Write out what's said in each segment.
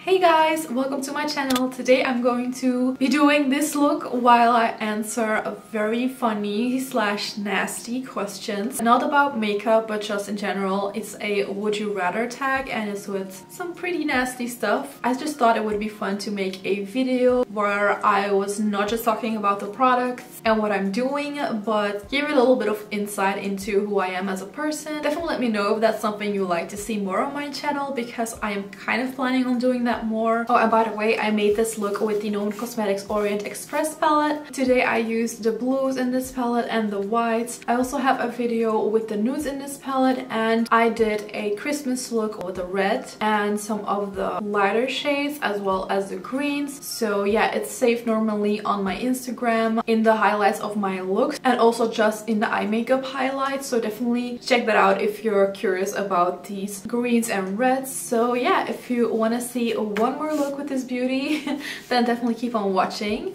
Hey guys, welcome to my channel. Today I'm going to be doing this look while I answer a very funny slash nasty questions. Not about makeup, but just in general. It's a would you rather tag and it's with some pretty nasty stuff. I just thought it would be fun to make a video where I was not just talking about the products and what I'm doing, but give it a little bit of insight into who I am as a person. Definitely let me know if that's something you like to see more on my channel, because I am kind of planning on doing that more. Oh, and by the way, I made this look with the Nomad Cosmetics Orient Express palette. Today I used the blues in this palette and the whites. I also have a video with the nudes in this palette, and I did a Christmas look with the red and some of the lighter shades as well as the greens. So yeah, it's saved normally on my Instagram in the highlights of my looks and also just in the eye makeup highlights. So definitely check that out if you're curious about these greens and reds. So yeah, if you want to see one more look with this beauty, then definitely keep on watching.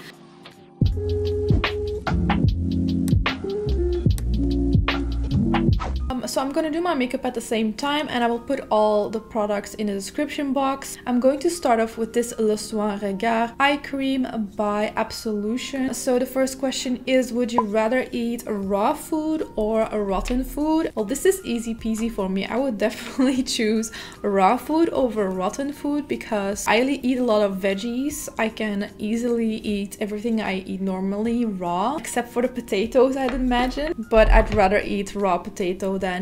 So I'm gonna do my makeup at the same time, and I will put all the products in the description box. I'm going to start off with this Le Soin Regard eye cream by Absolution. So the first question is, would you rather eat raw food or a rotten food? Well, this is easy peasy for me. I would definitely choose raw food over rotten food because I eat a lot of veggies. I can easily eat everything I eat normally raw, except for the potatoes, I'd imagine. But I'd rather eat raw potato than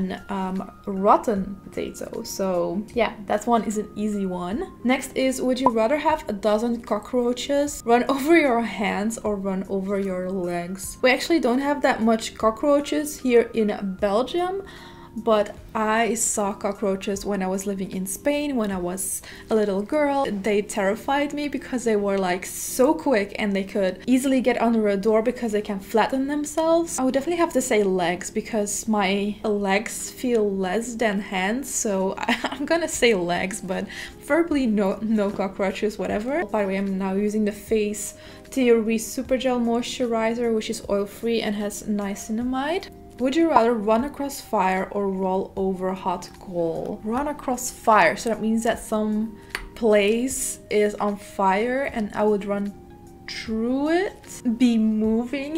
rotten potato. So yeah, that one is an easy one. Next is, would you rather have a dozen cockroaches run over your hands or run over your legs? We actually don't have that much cockroaches here in Belgium, but I saw cockroaches when I was living in Spain when I was a little girl. They terrified me because they were like so quick and they could easily get under a door because they can flatten themselves. I would definitely have to say legs because my legs feel less than hands, so I'm gonna say legs, but preferably no cockroaches, whatever. By the way, I'm now using the Face Theory Supergel moisturizer, which is oil-free and has niacinamide. Would you rather run across fire or roll over hot coal? Run across fire, so that means that some place is on fire and I would run through it, be moving,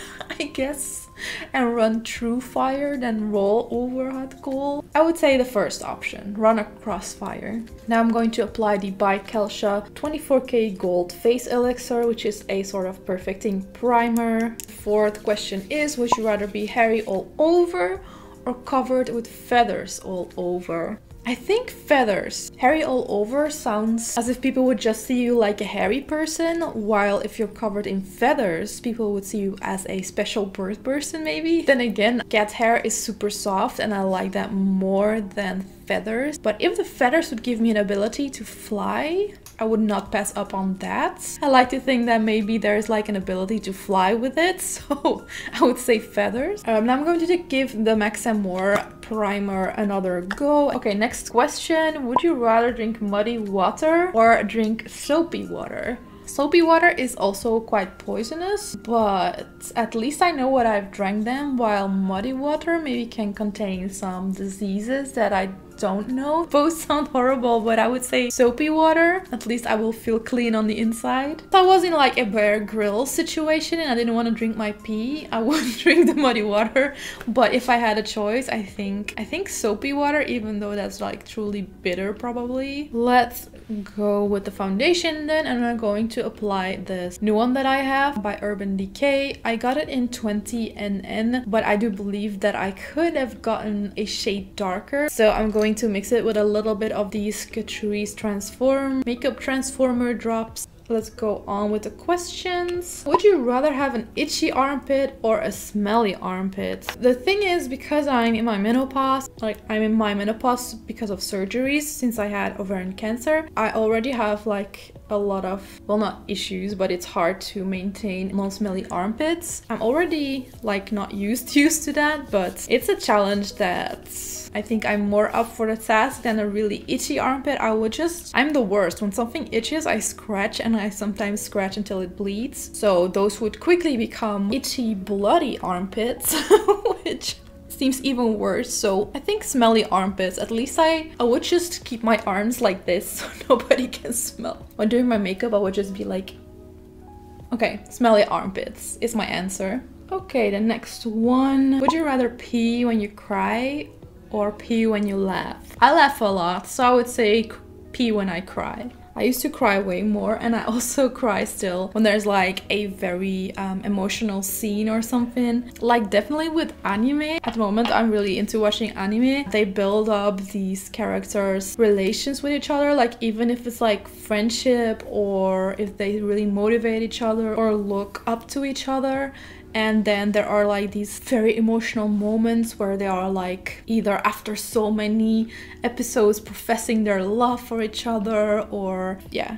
I guess, and run through fire, then roll over hot coal. I would say the first option, run across fire. Now I'm going to apply the by Kelsha 24K Gold Face Elixir, which is a sort of perfecting primer. Fourth question is, would you rather be hairy all over or covered with feathers all over? I think feathers. Hairy all over sounds as if people would just see you like a hairy person, while if you're covered in feathers, people would see you as a special bird person maybe. Then again, cat hair is super soft and I like that more than feathers. But if the feathers would give me an ability to fly, I would not pass up on that. I like to think that maybe there's like an ability to fly with it, so I would say feathers. Now I'm going to give the Max&More primer another go. Okay, next question. Would you rather drink muddy water or drink soapy water? Soapy water is also quite poisonous, but at least I know what I've drank them, while muddy water maybe can contain some diseases that I don't know. Both sound horrible, but I would say soapy water. At least I will feel clean on the inside. If I was in like a Bear Grylls situation and I didn't want to drink my pee, I would drink the muddy water. But if I had a choice, I think soapy water, even though that's like truly bitter probably. Let's go with the foundation then, and I'm going to apply this new one that I have by Urban Decay. I got it in 20 NN, but I do believe that I could have gotten a shade darker. So I'm going to mix it with a little bit of these Catrice Makeup Transformer drops. Let's go on with the questions. Would you rather have an itchy armpit or a smelly armpit? The thing is, because I'm in my menopause, because of surgeries since I had ovarian cancer, I already have like a lot of, well, not issues, but it's hard to maintain non-smelly armpits. I'm already like not used to that, but it's a challenge that I think I'm more up for the task than a really itchy armpit. I'm the worst. When something itches, I scratch, and I sometimes scratch until it bleeds. So those would quickly become itchy, bloody armpits, which seems even worse. So I think smelly armpits. At least I would just keep my arms like this so nobody can smell. When doing my makeup, I would just be like, okay, smelly armpits is my answer. Okay, the next one. Would you rather pee when you cry or pee when you laugh? I laugh a lot, so I would say pee when I cry. I used to cry way more, and I also cry still when there's like a very emotional scene or something. Like definitely with anime. At the moment I'm really into watching anime. They build up these characters' relations with each other, like even if it's like friendship or if they really motivate each other or look up to each other. And then there are like these very emotional moments where they are like either after so many episodes professing their love for each other, or yeah,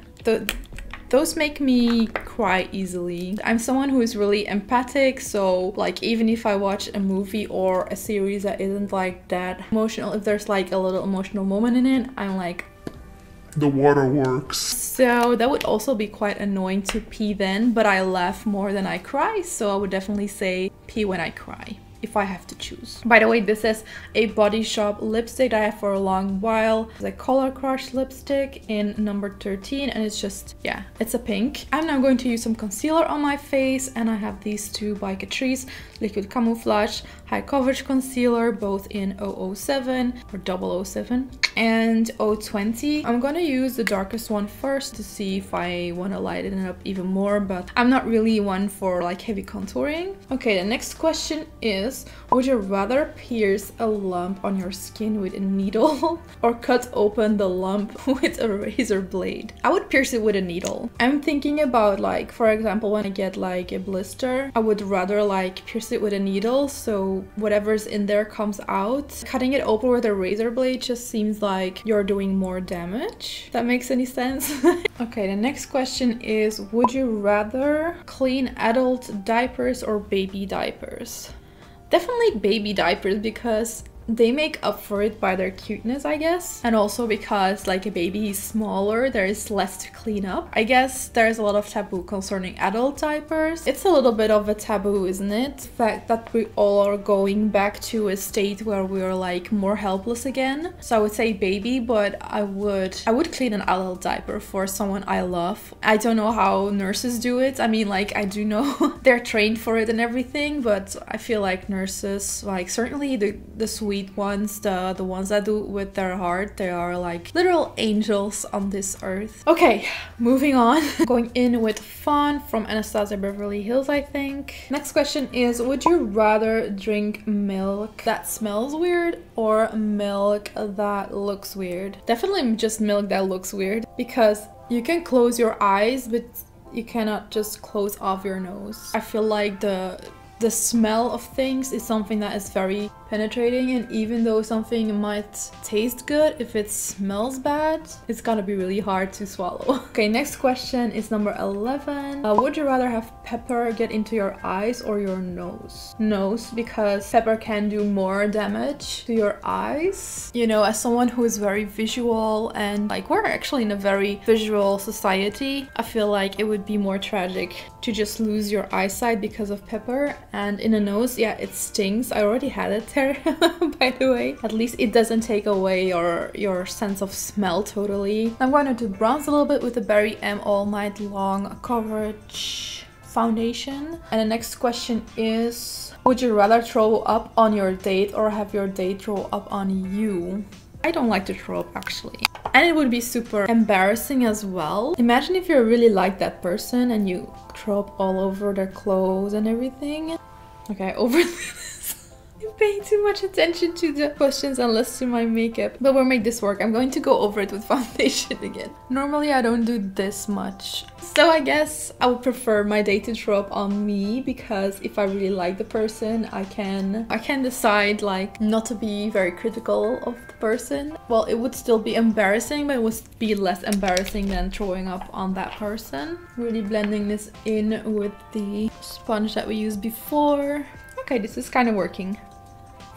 those make me cry easily. I'm someone who is really empathic, so like even if I watch a movie or a series that isn't like that emotional, if there's like a little emotional moment in it, I'm like, the waterworks. So that would also be quite annoying to pee then, but I laugh more than I cry, so I would definitely say pee when I cry if I have to choose. By the way, this is a Body Shop lipstick that I have for a long while. It's a Color Crush lipstick in number 13, and it's just, yeah, it's a pink. I'm now going to use some concealer on my face, and I have these two by Catrice, Liquid Camouflage High Coverage Concealer, both in 007 or 007 and 020. I'm gonna use the darkest one first to see if I want to lighten it up even more, but I'm not really one for like heavy contouring. Okay, the next question is, would you rather pierce a lump on your skin with a needle or cut open the lump with a razor blade? I would pierce it with a needle. I'm thinking about like, for example, when I get like a blister, I would rather like pierce it with a needle so whatever's in there comes out. Cutting it open with a razor blade just seems like you're doing more damage. If that makes any sense? Okay, the next question is, would you rather clean adult diapers or baby diapers? Definitely baby diapers, because they make up for it by their cuteness, I guess. And also because like a baby is smaller, there is less to clean up. I guess there's a lot of taboo concerning adult diapers. It's a little bit of a taboo, isn't it? The fact that we all are going back to a state where we're like more helpless again. So I would say baby, but I would clean an adult diaper for someone I love. I don't know how nurses do it. I mean, like, I do know they're trained for it and everything, but I feel like nurses, like certainly the sweet ones, the ones that do it with their heart, they are like literal angels on this earth. Okay, moving on. Going in with Fawn from Anastasia Beverly Hills, I think. Next question is, would you rather drink milk that smells weird or milk that looks weird? Definitely just milk that looks weird, because you can close your eyes, but you cannot just close off your nose. I feel like the smell of things is something that is very penetrating, and even though something might taste good, if it smells bad, it's gonna be really hard to swallow. Okay, next question is number 11. Would you rather have pepper get into your eyes or your nose? Nose, because pepper can do more damage to your eyes. You know, as someone who is very visual, and like we're actually in a very visual society, I feel like it would be more tragic to just lose your eyesight because of pepper. And in the nose, yeah, it stings. I already had it there by the way. At least it doesn't take away your sense of smell totally. I'm going to do bronze a little bit with the Berry M All Night Long Coverage Foundation. And the next question is, would you rather throw up on your date or have your date throw up on you? I don't like to throw up actually. And it would be super embarrassing as well. Imagine if you really like that person and you throw up all over their clothes and everything. Okay, over this. I'm paying too much attention to the questions and less to my makeup. But we'll make this work. I'm going to go over it with foundation again. Normally I don't do this much. So I guess I would prefer my date to throw up on me, because if I really like the person, I can decide like not to be very critical of the person. Well, it would still be embarrassing, but it would be less embarrassing than throwing up on that person. Really blending this in with the sponge that we used before. Okay, this is kind of working.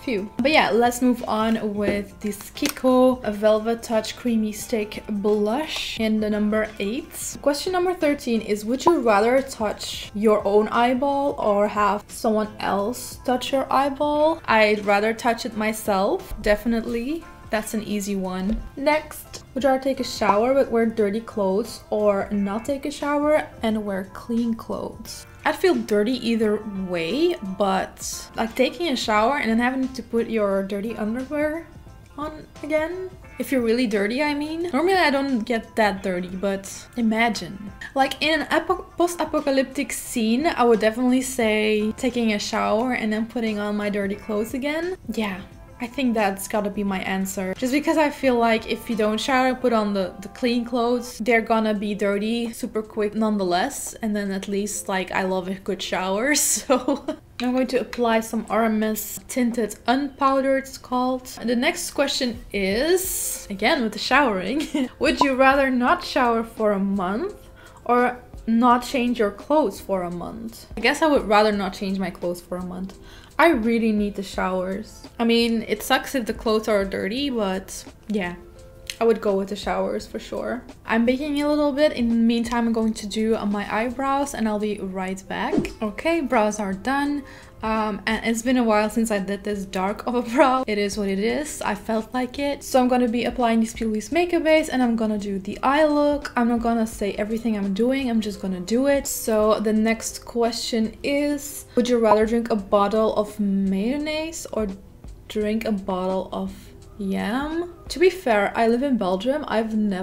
Phew. But yeah, let's move on with this Kiko Velvet Touch Creamy Stick Blush in the number 8. Question number 13 is, would you rather touch your own eyeball or have someone else touch your eyeball? I'd rather touch it myself, definitely. That's an easy one. Next, would you rather take a shower but wear dirty clothes or not take a shower and wear clean clothes? I'd feel dirty either way, but like taking a shower and then having to put your dirty underwear on again. If you're really dirty, I mean. Normally I don't get that dirty, but imagine. Like in an post-apocalyptic scene, I would definitely say taking a shower and then putting on my dirty clothes again. Yeah. I think that's gotta be my answer. Just because I feel like if you don't shower, put on the clean clothes, they're gonna be dirty super quick nonetheless. And then at least like I love a good shower, so I'm going to apply some RMS Tinted Unpowdered, it's called. And the next question is, again with the showering, would you rather not shower for a month or not change your clothes for a month? I guess I would rather not change my clothes for a month. I really need the showers. I mean, it sucks if the clothes are dirty, but yeah, I would go with the showers for sure. I'm baking a little bit. In the meantime, I'm going to do my eyebrows and I'll be right back. Okay, brows are done. And it's been a while since I did this dark of a brow. It is what it is. I felt like it. So I'm gonna be applying this Peel-Weeze makeup base and I'm gonna do the eye look. I'm not gonna say everything I'm doing. I'm just gonna do it. So the next question is, would you rather drink a bottle of mayonnaise or drink a bottle of yam? To be fair, I live in Belgium. I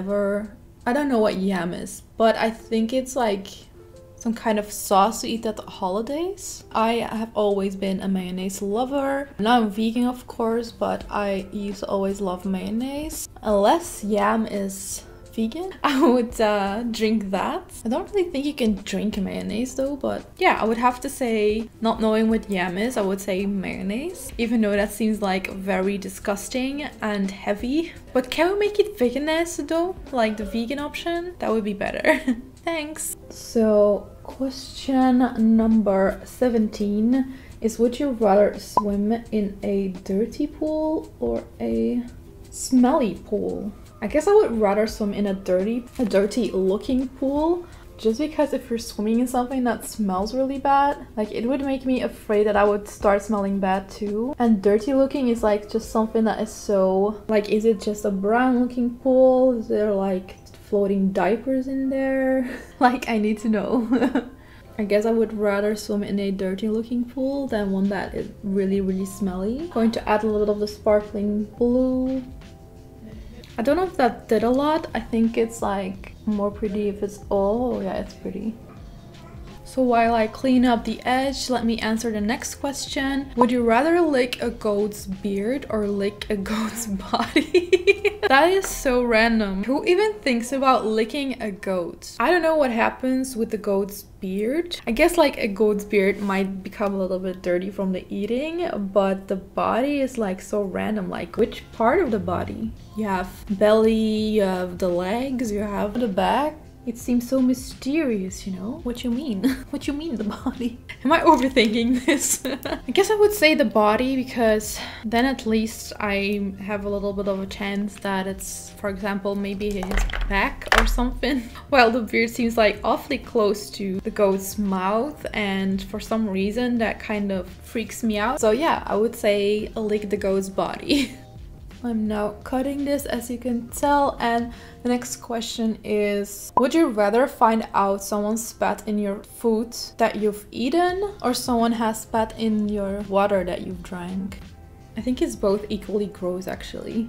don't know what yam is, but I think it's like some kind of sauce to eat at the holidays. I have always been a mayonnaise lover. Now I'm vegan, of course, but I used to always love mayonnaise. Unless yam is vegan, I would drink that. I don't really think you can drink mayonnaise though, but yeah, I would have to say, not knowing what yam is, I would say mayonnaise, even though that seems like very disgusting and heavy. But can we make it veganized though? Like the vegan option? That would be better. Thanks. So question number 17 is, would you rather swim in a dirty pool or a smelly pool? I guess I would rather swim in a dirty looking pool, just because if you're swimming in something that smells really bad, like it would make me afraid that I would start smelling bad too. And dirty looking is like just something that is so, like, is it just a brown looking pool? Is there like floating diapers in there? Like, I need to know. I guess I would rather swim in a dirty looking pool than one that is really smelly. Going to add a little of the sparkling blue. I don't know if that did a lot. I think it's like more pretty if it's, oh yeah, it's pretty. So while I clean up the edge, let me answer the next question. Would you rather lick a goat's beard or lick a goat's body? That is so random. Who even thinks about licking a goat? I don't know what happens with the goat's beard. I guess like a goat's beard might become a little bit dirty from the eating, but the body is like so random. Like, which part of the body? You have belly, you have the legs, you have the back. It seems so mysterious, you know? What you mean? What you mean, the body? Am I overthinking this? I guess I would say the body, because then at least I have a little bit of a chance that it's, for example, maybe his back or something. While the beard seems like awfully close to the goat's mouth, and for some reason that kind of freaks me out. So yeah, I would say lick the goat's body. I'm now cutting this, as you can tell, and the next question is, would you rather find out someone spat in your food that you've eaten or someone has spat in your water that you've drank? I think it's both equally gross, actually.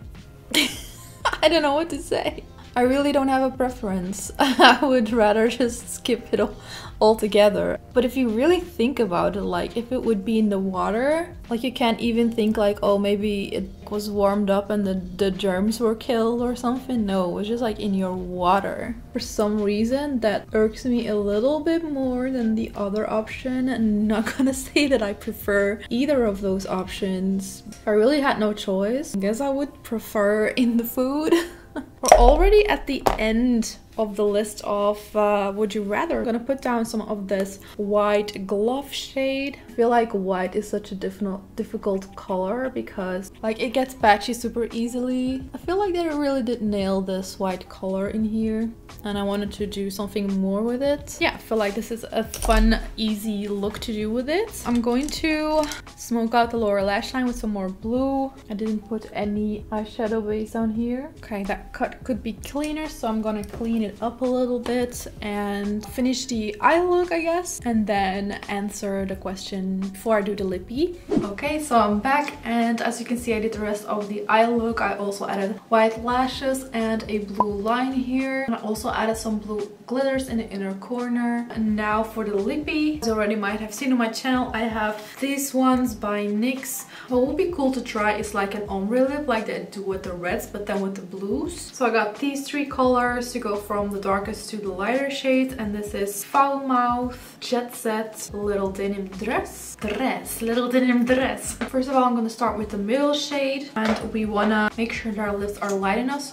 I don't know what to say. I really don't have a preference. I would rather just skip it altogether. But if you really think about it, like if it would be in the water, like you can't even think like, oh, maybe it was warmed up and the germs were killed or something. No, it was just like in your water. For some reason that irks me a little bit more than the other option. I'm not gonna say that I prefer either of those options. If I really had no choice, I guess I would prefer in the food. We're already at the end of the list of would you rather. I'm gonna put down some of this white glove shade. I feel like white is such a difficult color because like it gets patchy super easily. I feel like they really did nail this white color in here, and I wanted to do something more with it. Yeah, I feel like this is a fun, easy look to do with it. I'm going to smoke out the lower lash line with some more blue. I didn't put any eyeshadow base on here. Okay, that cut could be cleaner, so I'm gonna clean it up a little bit and finish the eye look, I guess, and then answer the question before I do the lippy. Okay, so I'm back, and as you can see, I did the rest of the eye look. I also added white lashes and a blue line here, and I also added some blue glitters in the inner corner. And now for the lippy, as you already might have seen on my channel, I have these ones by NYX. What would be cool to try is like an ombre lip like they do with the reds, but then with the blues. So I got these three colors to go from the darkest to the lighter shades, and this is Foul Mouth, Jet Set, Little Denim Dress. Little Denim Dress. First of all, I'm gonna start with the middle shade, and we wanna make sure that our lips are light enough,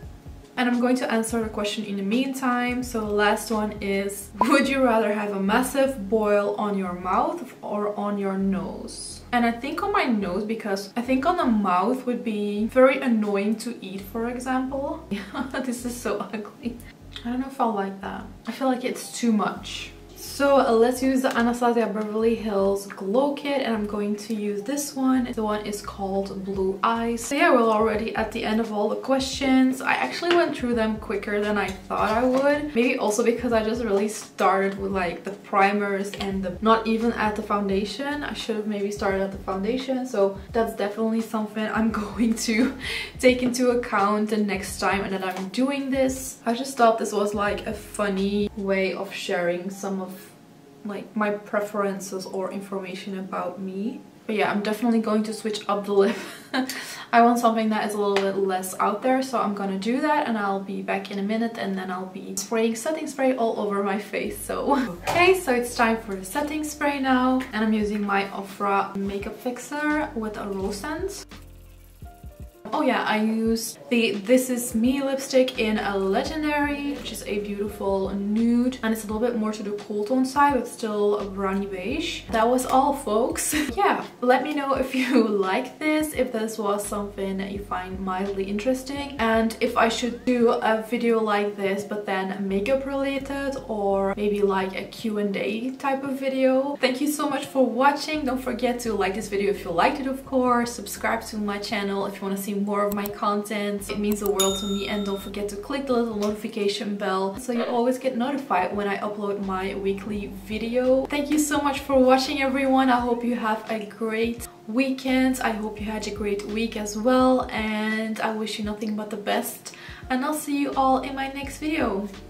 and I'm going to answer the question in the meantime. So the last one is, would you rather have a massive boil on your mouth or on your nose? And I think on my nose, because I think on the mouth would be very annoying to eat, for example. This is so ugly. I don't know if I'll like that. I feel like it's too much. So let's use the Anastasia Beverly Hills Glow Kit, and I'm going to use this one. The one is called Blue Eyes. So yeah, we're already at the end of all the questions. I actually went through them quicker than I thought I would. Maybe also because I just really started with like the primers and not even at the foundation. I should have maybe started at the foundation. So that's definitely something I'm going to take into account the next time and that I'm doing this. I just thought this was like a funny way of sharing some of like my preferences or information about me. But yeah, I'm definitely going to switch up the lip. I want something that is a little bit less out there, so I'm gonna do that, and I'll be back in a minute, and then I'll be spraying setting spray all over my face. So okay, so it's time for the setting spray now, and I'm using my Ofra makeup fixer with a rose scent. Oh yeah, I used the This Is Me lipstick in a Legendary, which is a beautiful nude, and it's a little bit more to the cool tone side, but still a brownie beige. That was all, folks. Yeah, let me know if you like this, if this was something that you find mildly interesting, and if I should do a video like this but then makeup related, or maybe like a Q&A type of video. Thank you so much for watching. Don't forget to like this video if you liked it, of course. Subscribe to my channel if you want to see more of my content. It means the world to me, and don't forget to click the little notification bell so you always get notified when I upload my weekly video. Thank you so much for watching, everyone. I hope you have a great weekend. I hope you had a great week as well, and I wish you nothing but the best, and I'll see you all in my next video.